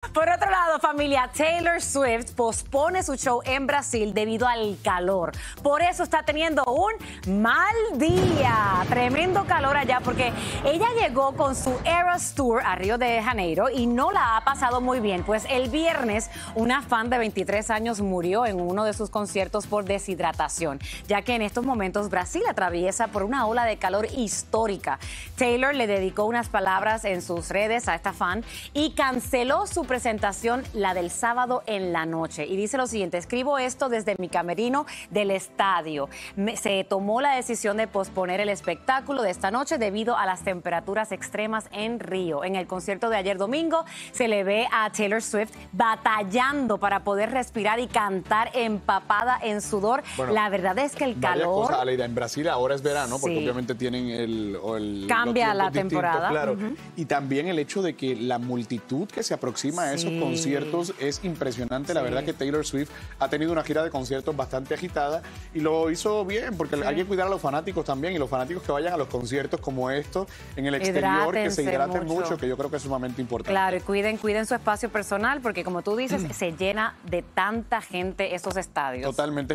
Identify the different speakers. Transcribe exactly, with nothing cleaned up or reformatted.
Speaker 1: Por otro lado, familia, Taylor Swift pospone su show en Brasil debido al calor. Por eso está teniendo un mal día. Tremendo calor allá porque ella llegó con su Eras Tour a Río de Janeiro y no la ha pasado muy bien. Pues el viernes una fan de veintitrés años murió en uno de sus conciertos por deshidratación, ya que en estos momentos Brasil atraviesa por una ola de calor histórica. Taylor le dedicó unas palabras en sus redes a esta fan y canceló su presentación, la del sábado en la noche. Y dice lo siguiente: escribo esto desde mi camerino del estadio. Me, se tomó la decisión de posponer el espectáculo de esta noche debido a las temperaturas extremas en Río. En el concierto de ayer domingo se le ve a Taylor Swift batallando para poder respirar y cantar empapada en sudor. Bueno, la verdad es que el calor...
Speaker 2: Cosas, Aleida, en Brasil ahora es verano,
Speaker 1: sí,
Speaker 2: porque obviamente tienen el... el
Speaker 1: Cambia la temporada.
Speaker 2: Claro.
Speaker 1: Uh-huh.
Speaker 2: Y también el hecho de que la multitud que se aproxima a esos sí. conciertos es impresionante. Sí. La verdad que Taylor Swift ha tenido una gira de conciertos bastante agitada y lo hizo bien, porque sí. hay que cuidar a los fanáticos también, y los fanáticos que vayan a los conciertos como estos en el exterior, Hidrátense que se hidraten mucho. mucho, que yo creo que es sumamente importante.
Speaker 1: Claro, y cuiden, cuiden su espacio personal, porque como tú dices, se llena de tanta gente estos estadios.
Speaker 2: Totalmente.